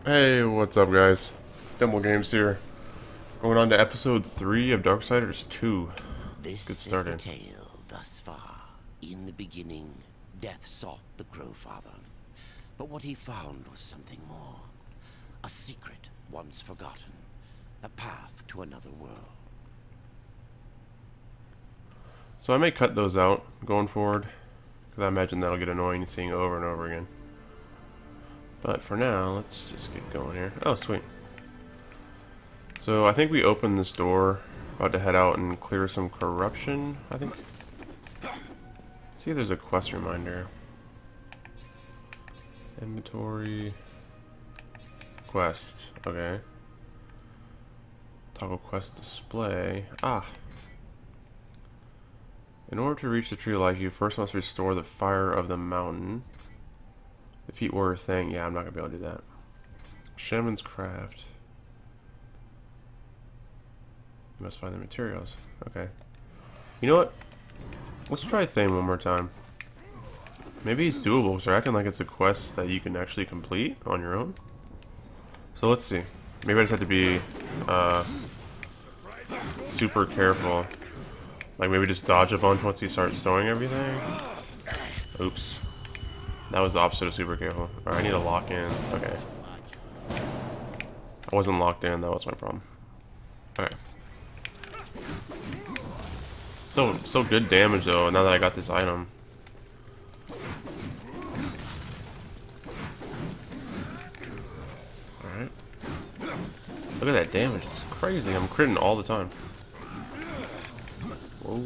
Hey, what's up, guys? Dimble Games here. Going on to episode 3 of Darksiders 2. Let's get This is the started. tale thus far. In the beginning, Death sought the Crowfather. But what he found was something more. A secret once forgotten. A path to another world. So I may cut those out going forward, because I imagine that'll get annoying seeing over and over again. But for now, let's just get going here. Oh, sweet. So I think we opened this door, about to head out and clear some corruption, I think. See if there's a quest reminder. Inventory. Quest. Okay. Toggle quest display. Ah. In order to reach the Tree of Life, you first must restore the fire of the mountain. Defeat Warrior Thing. Yeah, I'm not going to be able to do that. Shaman's Craft. You must find the materials. Okay. You know what? Let's try Thane one more time. Maybe he's doable, because they're acting like it's a quest that you can actually complete on your own. So let's see. Maybe I just have to be super careful. Like maybe just dodge a bunch once he starts storing everything. Oops. That was the opposite of super careful. Alright, I need to lock in. Okay. I wasn't locked in, that was my problem. Alright. So good damage though, now that I got this item. Alright. Look at that damage, it's crazy. I'm critting all the time. Whoa.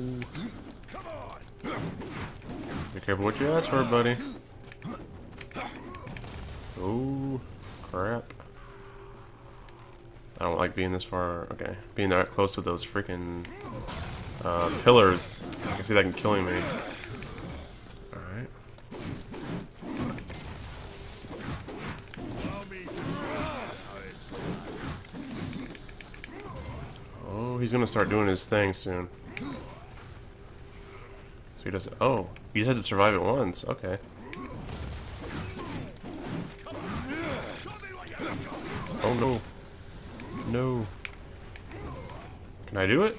Be careful what you ask for, buddy. Oh, crap. I don't like being this far. Okay. Being that close to those freaking pillars. I can see that can killing me. Alright. Oh, he's gonna start doing his thing soon. So he does. Oh, he just had to survive it once. Okay. Oh no. No. Can I do it?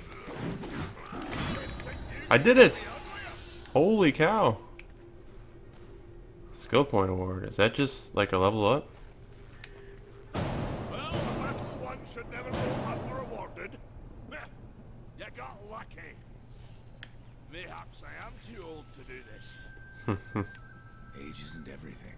I did it! Holy cow. Skill point award. Is that just like a level up? Well, a little one should never go unrewarded. You got lucky. Mayhaps I am too old to do this. Age isn't everything.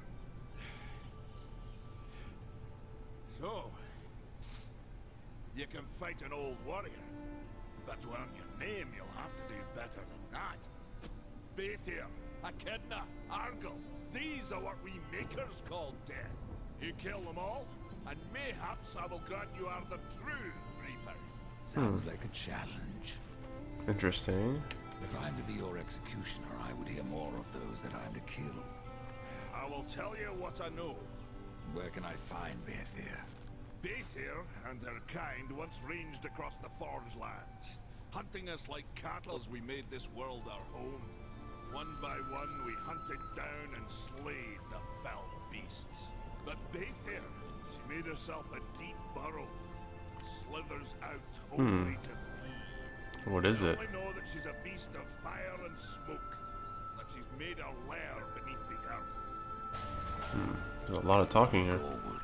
So, you can fight an old warrior, but to earn your name, you'll have to do better than that. Baethir, Echidna, Argyll, these are what we makers call death. You kill them all, and mayhaps I will grant you are the true Reaper. Sounds like a challenge. Interesting. If I'm to be your executioner, I would hear more of those that I'm to kill. I will tell you what I know. Where can I find Baethir? Baethir and her kind once ranged across the Forge lands, hunting us like cattle as we made this world our home. One by one, we hunted down and slayed the fell beasts. But Baethir, she made herself a deep burrow, slithers out only to feed. What is I it? only know that she's a beast of fire and smoke, that she's made her lair beneath the earth. There's a lot of talking here. Gorwood.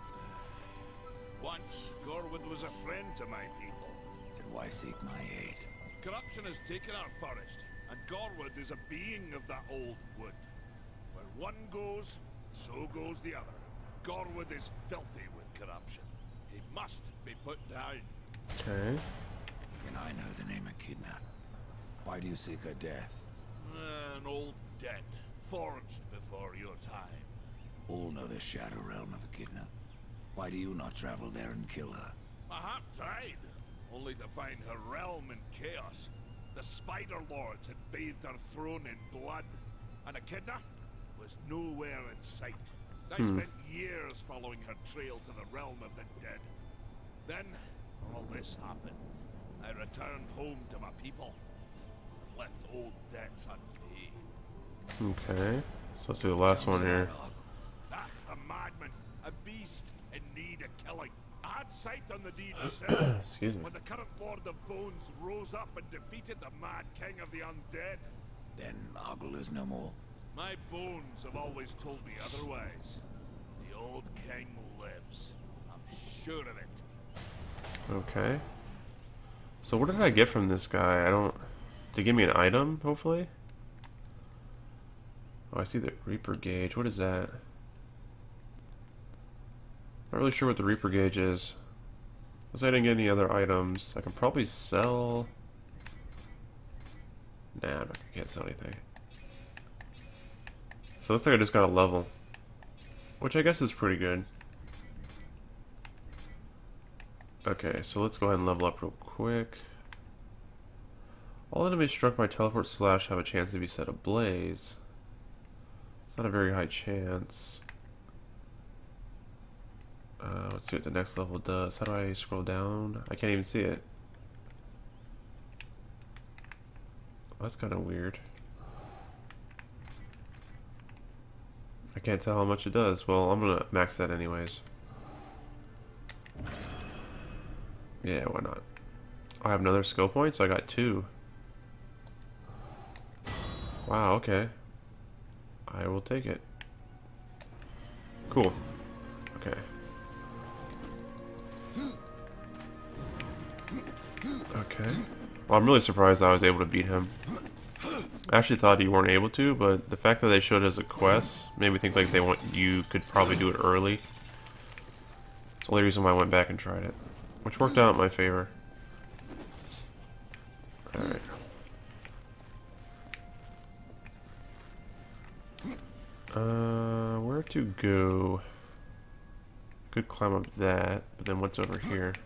Once, Gorwood was a friend to my people. Then why seek my aid? Corruption has taken our forest, and Gorwood is a being of that old wood. Where one goes, so goes the other. Gorwood is filthy with corruption. He must be put down. Okay. Even I know the name Echidna. Why do you seek her death? An old debt, forged before your time. All know the Shadow Realm of Echidna. Why do you not travel there and kill her? I have tried, only to find her realm in chaos. The Spider Lords had bathed her throne in blood, and Echidna was nowhere in sight. I spent years following her trail to the realm of the dead. Then, all this happened. I returned home to my people, and left old debts unpaid. Okay. So let's do the last one here. Ah, a madman, a beast in need get killing. I had sight on the deed myself. Excuse me. When the current Lord of Bones rose up and defeated the mad king of the undead. Then Ogle is no more. My bones have always told me otherwise. The old king lives. I'm sure of it. Okay. So what did I get from this guy? I don't... Did he give me an item, hopefully? Oh, I see the Reaper gauge. What is that? Not really sure what the Reaper gauge is. Unless I didn't get any other items. I can probably sell... Nah, I can't sell anything. So it looks like I just got a level. Which I guess is pretty good. Okay, so let's go ahead and level up real quick. All enemies struck by teleport slash have a chance to be set ablaze. It's not a very high chance. Let's see what the next level does. How do I scroll down? I can't even see it. That's kind of weird. I can't tell how much it does. Well, I'm gonna max that anyways. Yeah, why not? I have another skill point, so I got 2. Wow, okay. I will take it. Cool. Okay. Okay. Well, I'm really surprised I was able to beat him. I actually thought you weren't able to, but the fact that they showed it as a quest made me think like you could probably do it early. It's the only reason why I went back and tried it, which worked out in my favor. All right. Where to go? Could climb up that, but then what's over here?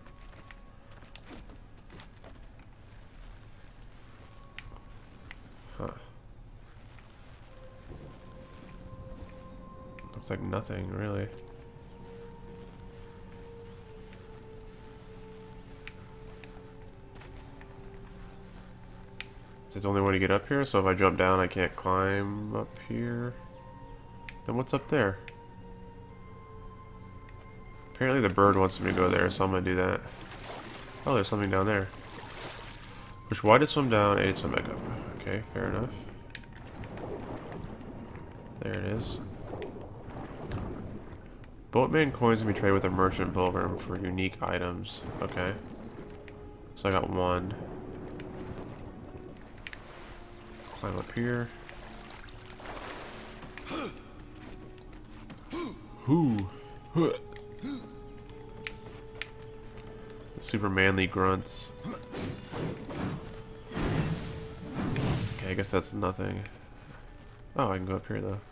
Huh. Looks like nothing, really. Is this the only way to get up here? So if I jump down, I can't climb up here? Then what's up there? Apparently the bird wants me to go there, so I'm gonna do that. Oh, there's something down there. Push Y to swim down, A to swim back up. Okay, fair enough. There it is. Boatman coins can be traded with a merchant pilgrim for unique items. Okay. So I got 1. Let's climb up here. Whoo! Super manly grunts. Okay, I guess that's nothing. Oh, I can go up here though.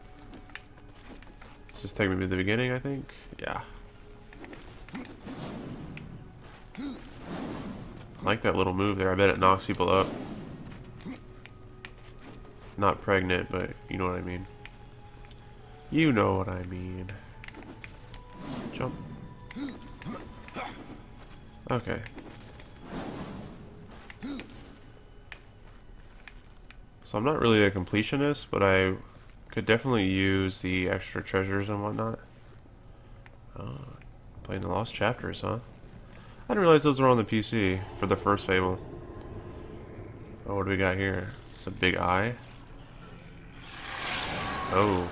It's just taking me to the beginning, I think. Yeah. I like that little move there. I bet it knocks people up. Not pregnant, but you know what I mean. You know what I mean. Jump. Okay. So I'm not really a completionist, but I could definitely use the extra treasures and whatnot. Oh, playing the Lost Chapters, huh? I didn't realize those were on the PC for the first Fable. Oh, what do we got here? It's a big eye. Oh.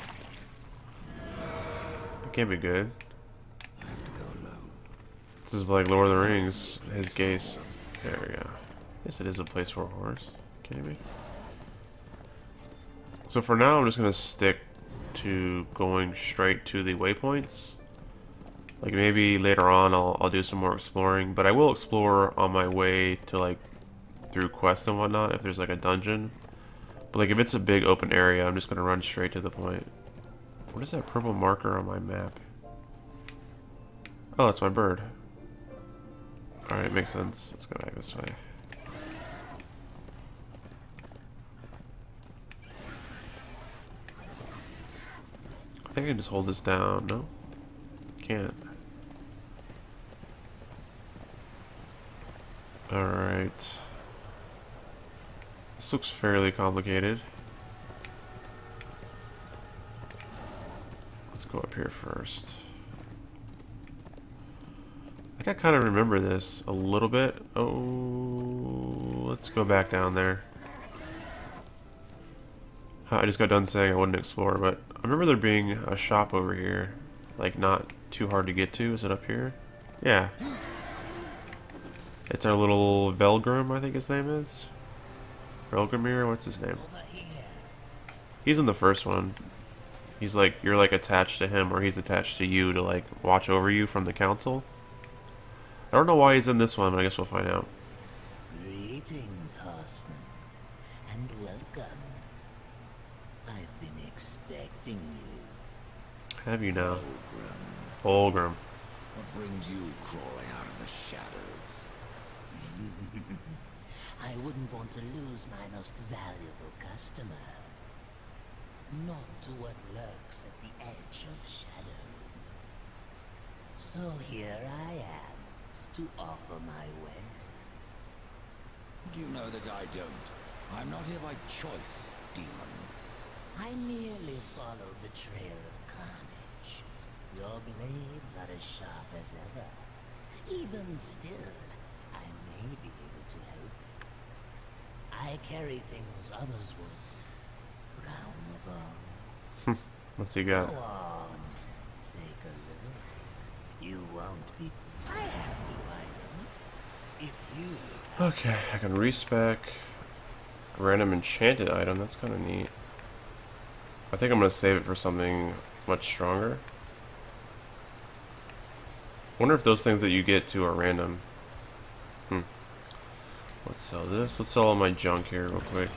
That can't be good. I have to go low. This is like Lord of the Rings, his gaze. There we go. Yes, it is a place for a horse. Kidding me? So for now, I'm just gonna stick to going straight to the waypoints. Like maybe later on, I'll do some more exploring, but I will explore on my way to like through quests and whatnot if there's like a dungeon. But like if it's a big open area, I'm just gonna run straight to the point. What is that purple marker on my map? Oh, that's my bird. Alright, makes sense. Let's go back this way. I think I can just hold this down. No? Can't. Alright. This looks fairly complicated. Let's go up here first. think I kind of remember this a little bit. Oh, let's go back down there. I just got done saying I wouldn't explore, but I remember there being a shop over here. Like, not too hard to get to. Is it up here? Yeah. It's our little Velgrim, I think his name is. Velgrimir, what's his name? He's in the first one. He's like, you're like attached to him, or he's attached to you to like watch over you from the council. I don't know why he's in this one, but I guess we'll find out. Greetings, horseman, and welcome. I've been expecting you. Have you now? Fulgrim. What brings you crawling out of the shadows? I wouldn't want to lose my most valuable customer. Not to what lurks at the edge of shadows. So here I am, to offer my wares. You know that I don't. I'm not here by choice, demon. I merely followed the trail of carnage. Your blades are as sharp as ever. Even still, I may be able to help you. I carry things others would frown upon. What's he got? Go on, take a look. You won't be. I have new items. If you. Okay, I can respec a random enchanted item. That's kind of neat. I think I'm going to save it for something much stronger. Wonder if those things that you get to are random. Let's sell this. Let's sell all my junk here real quick.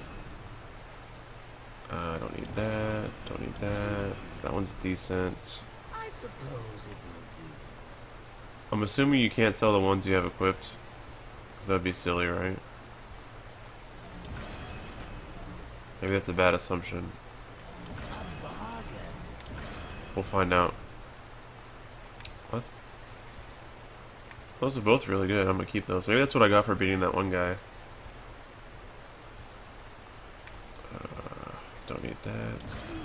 I don't need that. Don't need that. That one's decent. I suppose it will do. I'm assuming you can't sell the ones you have equipped. Because that would be silly, right? Maybe that's a bad assumption. A bargain. We'll find out. Those are both really good. I'm gonna keep those. Maybe that's what I got for beating that one guy. Don't need that.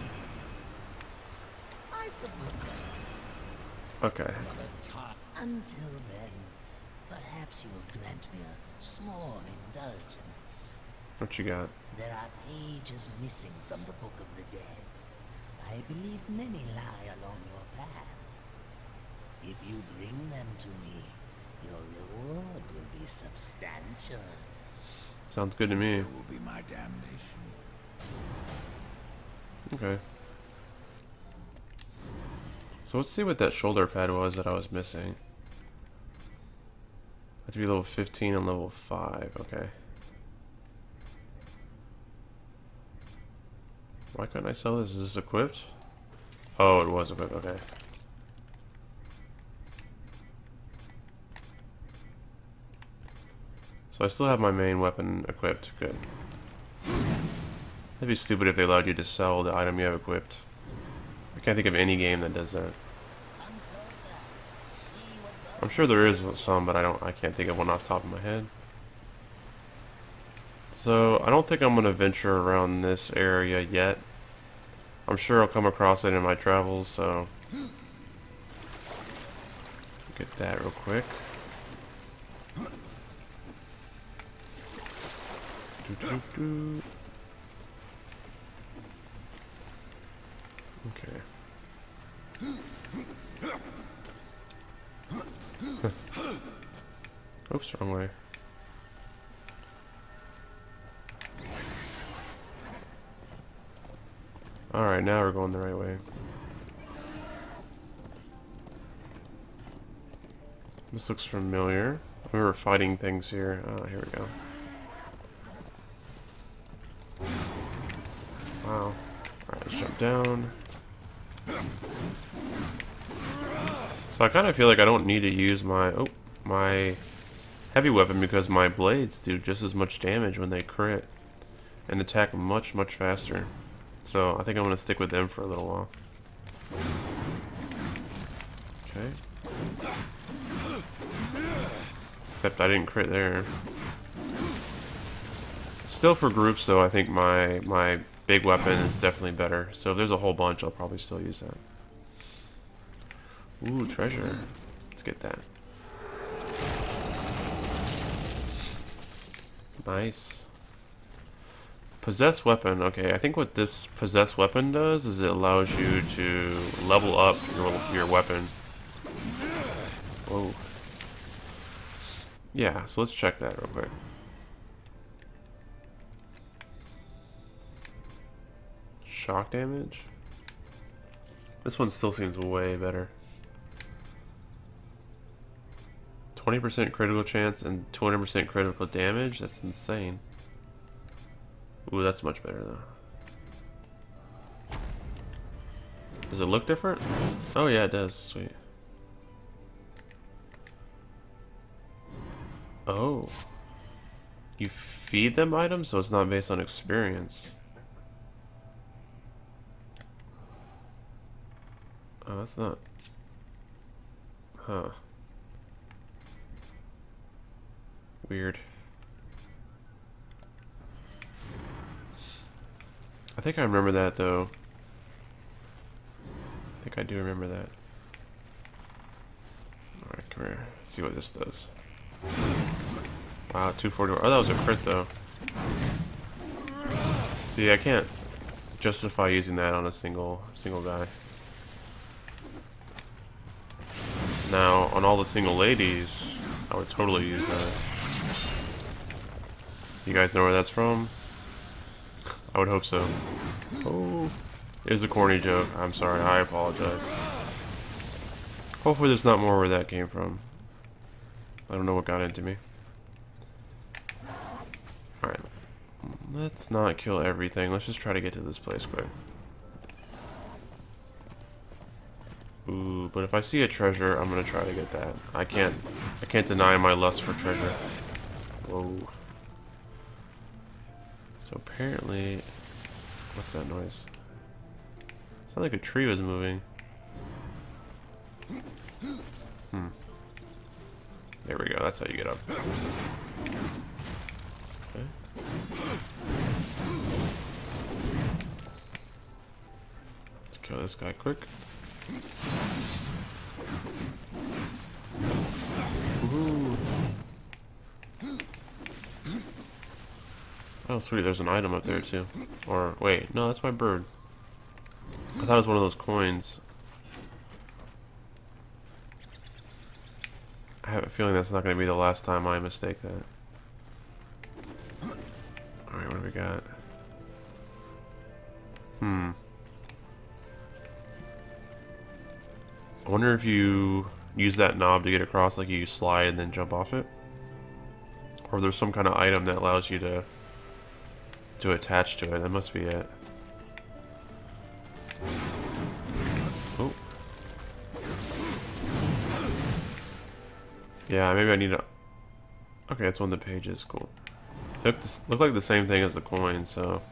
I suppose. Okay. Until then, perhaps you'll grant me a small indulgence. What you got? There are pages missing from the Book of the Dead. I believe many lie along your path. If you bring them to me, your reward will be substantial. Sounds good to me. So will be my damnation. Okay. So let's see what that shoulder pad was that I was missing. I have to be level 15 and level 5. Okay. Why couldn't I sell this? Is this equipped? Oh, it was equipped. Okay. So I still have my main weapon equipped. Good. That'd be stupid if they allowed you to sell the item you have equipped. I can't think of any game that does that. Come closer. See what I'm sure there is some, but I can't think of one off the top of my head. So I don't think I'm gonna venture around this area yet. I'm sure I'll come across it in my travels, so get that real quick. Doo-doo-doo. Okay. Oops, wrong way. Alright, now we're going the right way. This looks familiar. We were fighting things here. Oh, here we go. Wow. Alright, let's jump down. So I kind of feel like I don't need to use my heavy weapon because my blades do just as much damage when they crit and attack much faster. So I think I'm going to stick with them for a little while. Okay. Except I didn't crit there. Still for groups though, I think my big weapon is definitely better. So if there's a whole bunch, I'll probably still use that. Ooh, treasure. Let's get that. Nice. Possess weapon. Okay, I think what this possess weapon does is it allows you to level up your weapon. Whoa. Yeah, so let's check that real quick. Shock damage. This one still seems way better. 20% critical chance and 200% critical damage? That's insane. Ooh, that's much better though. Does it look different? Oh yeah, it does. Sweet. Oh. You feed them items, so it's not based on experience. Oh, that's not... Huh. Weird. I think I remember that, though. I think I do remember that. Alright, come here. Let's see what this does. Wow, 240. Oh, that was a crit, though. See, I can't justify using that on a single guy. Now, on all the single ladies, I would totally use that. You guys know where that's from? I would hope so. Oh, it was a corny joke. I'm sorry. I apologize. Hopefully there's not more where that came from. I don't know what got into me. Alright. Let's not kill everything. Let's just try to get to this place quick. Ooh, but if I see a treasure, I'm gonna try to get that. I can't deny my lust for treasure. Whoa. So apparently, what's that noise? It sounded like a tree was moving. There we go, that's how you get up. Okay. Let's kill this guy quick. Ooh. Oh, sweet, there's an item up there, too. Or, wait, no, that's my bird. I thought it was one of those coins. I have a feeling that's not going to be the last time I mistake that. Alright, what do we got? I wonder if you use that knob to get across, like you slide and then jump off it? Or there's some kind of item that allows you to attach to it. That must be it. Oh. Yeah, maybe I need to... Okay, that's one of the pages. Cool. They look like the same thing as the coin, so...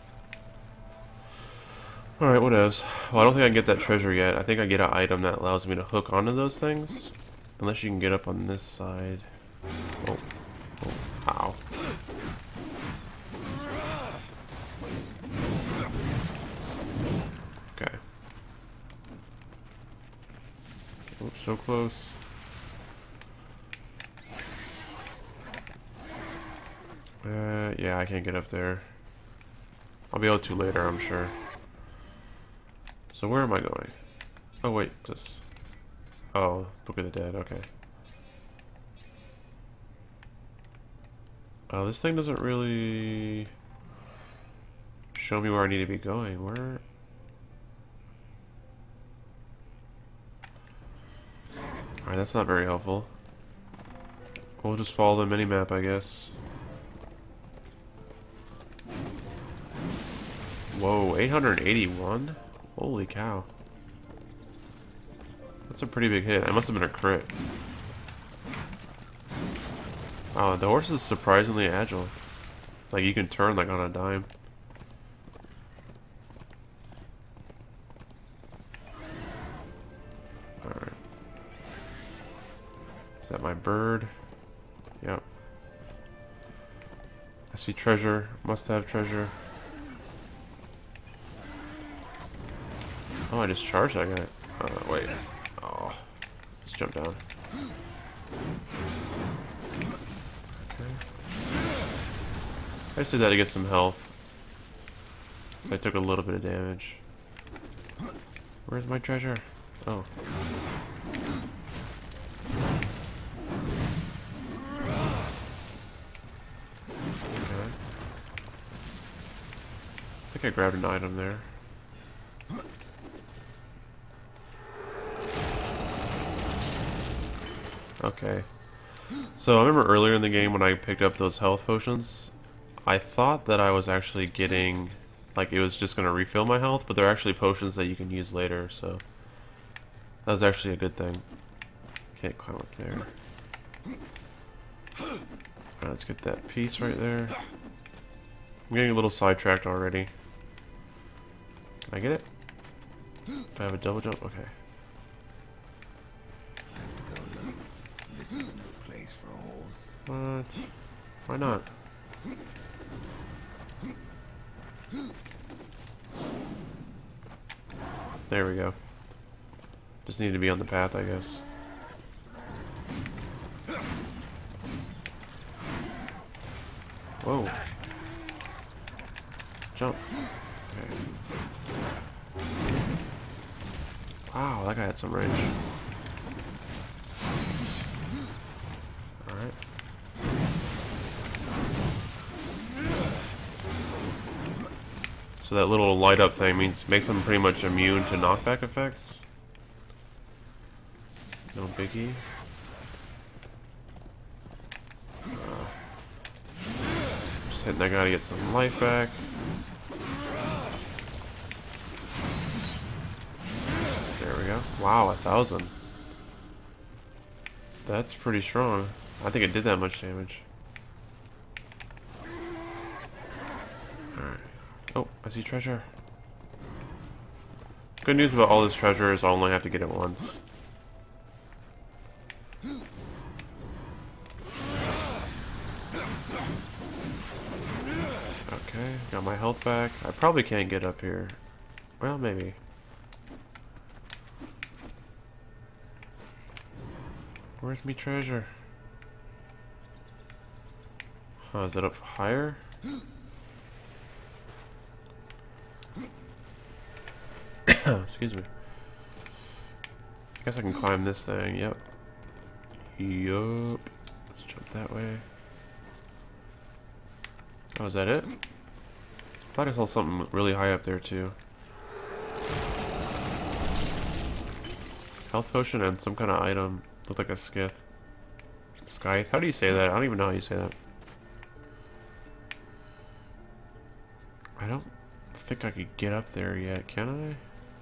Alright, what else? Well, I don't think I can get that treasure yet. I think I get an item that allows me to hook onto those things. Unless you can get up on this side. Oh. Oh. Ow. Okay. Oops, so close. Yeah, I can't get up there. I'll be able to later, I'm sure. So where am I going? Oh wait, just... Oh, Book of the Dead, okay. Oh, this thing doesn't really... show me where I need to be going. Where... Alright, that's not very helpful. We'll just follow the minimap, I guess. Whoa, 881? Holy cow. That's a pretty big hit. It must have been a crit. Oh, the horse is surprisingly agile. Like, you can turn like on a dime. Alright. Is that my bird? Yep. I see treasure. Must have treasure. Oh, I just charged that guy. Wait. Oh. Let's jump down. Okay. just did that to get some health. So I took a little bit of damage. Where's my treasure? Oh. Okay. I think I grabbed an item there. Okay. So I remember earlier in the game when I picked up those health potions, I thought that I was actually getting, like it was just going to refill my health, but they're actually potions that you can use later, so that was actually a good thing. Can't climb up there. Alright, let's get that piece right there. I'm getting a little sidetracked already. Can I get it? Do I have a double jump? Okay. I have to go look. This is no place for a horse. What? Why not? There we go. Just need to be on the path, I guess. Whoa. Jump. Okay. Wow, that guy had some range. Alright. So that little light up thing makes them pretty much immune to knockback effects. No biggie. Just hitting that guy to get some life back. There we go. Wow, 1,000. That's pretty strong. I think it did that much damage. Alright. Oh, I see treasure. Good news about all this treasure is I only have to get it once. Okay, got my health back. I probably can't get up here. Well, maybe. Where's me treasure? Oh, is it up higher? Excuse me. I guess I can climb this thing. Yep. Yup. Let's jump that way. Oh, is that it? I thought I saw something really high up there too. Health potion and some kind of item. Looked like a skith. Scythe? How do you say that? I don't even know how you say that. I don't think I could get up there yet, can I?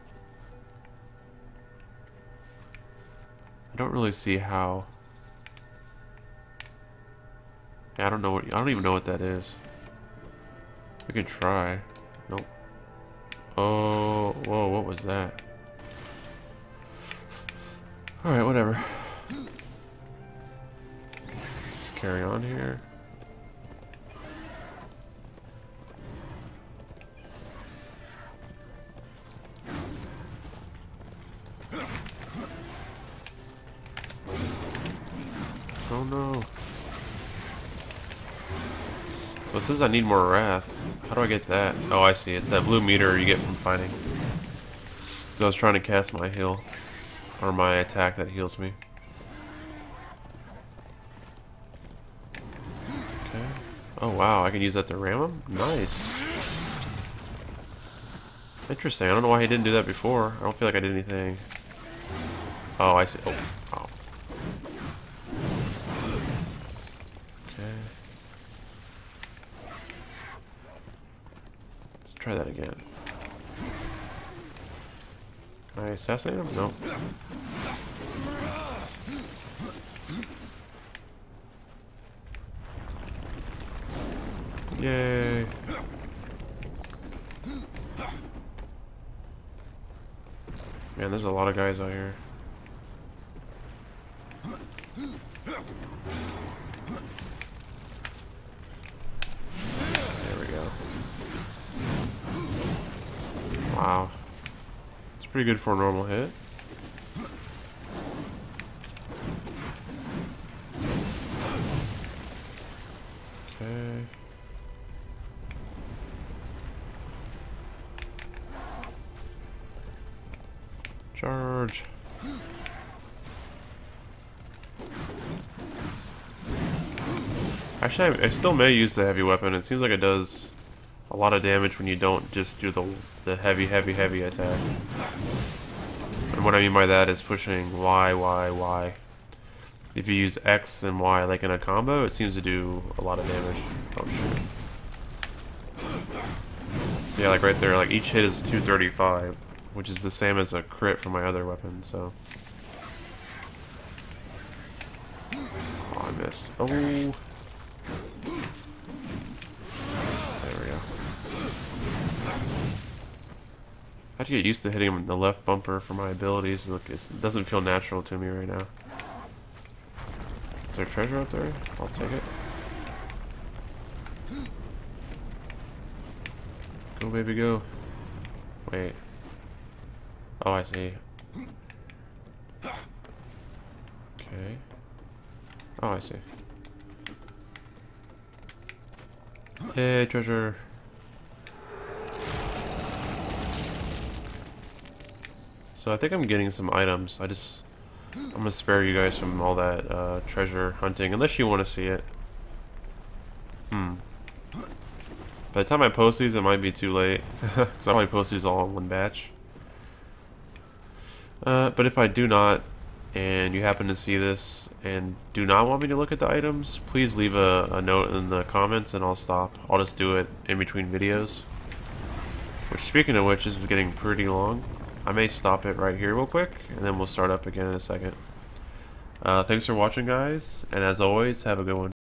I don't really see how. Yeah, I don't know what. I don't even know what that is. We could try. Nope. Oh, whoa! What was that? All right, whatever. Just carry on here. Oh no. So it says I need more wrath. How do I get that? Oh, I see. It's that blue meter you get from fighting. So I was trying to cast my heal. Or my attack that heals me. Okay. Oh wow, I can use that to ram him? Nice. Interesting. I don't know why he didn't do that before. I don't feel like I did anything. Oh, I see. Oh. Oh. Okay. Let's try that again. Can I assassinate him? No. Yay. Man, there's a lot of guys out here. There we go. Wow. It's pretty good for a normal hit. Okay. Charge. Actually, I still may use the heavy weapon. It seems like it does a lot of damage when you don't just do the heavy attack. And what I mean by that is pushing Y. If you use X and Y like in a combo, it seems to do a lot of damage. Oh shit. Yeah, like right there, like each hit is 235, which is the same as a crit for my other weapon, so. Oh, I missed. Oh. There we go. I have to get used to hitting him with the left bumper for my abilities. Look, it doesn't feel natural to me right now. Is there treasure up there? I'll take it. Go, baby, go. Wait. Oh, I see. Okay. Oh, I see. Hey, treasure. So I think I'm getting some items. I'm gonna spare you guys from all that treasure hunting, unless you want to see it. By the time I post these, it might be too late, because I probably post these all in one batch. But if I do not, and you happen to see this and do not want me to look at the items, please leave a note in the comments and I'll stop. I'll just do it in between videos. Which, speaking of which, this is getting pretty long. I may stop it right here real quick, and then we'll start up again in a second. Thanks for watching, guys, and as always, have a good one.